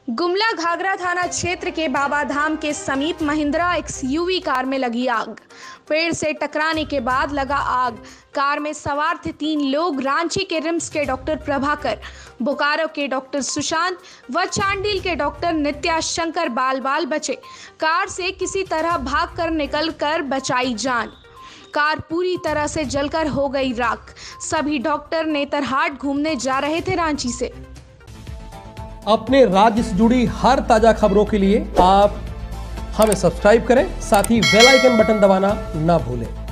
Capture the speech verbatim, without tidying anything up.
गुमला घाघरा थाना क्षेत्र के बाबा धाम के समीप महिंद्रा एक्सयूवी कार में लगी आग। पेड़ से टकराने के बाद लगा आग। कार में सवार थे तीन लोग। रांची के रिम्स के डॉक्टर प्रभाकर, बोकारो के डॉक्टर सुशांत व चांडिल के डॉक्टर नित्या शंकर बाल बाल बचे। कार से किसी तरह भागकर निकलकर बचाई जान। कार पूरी तरह से जलकर हो गई राख। सभी डॉक्टर नेतरहाट घूमने जा रहे थे रांची से। अपने राज्य से जुड़ी हर ताजा खबरों के लिए आप हमें सब्सक्राइब करें, साथ ही बेल आइकन बटन दबाना ना भूलें।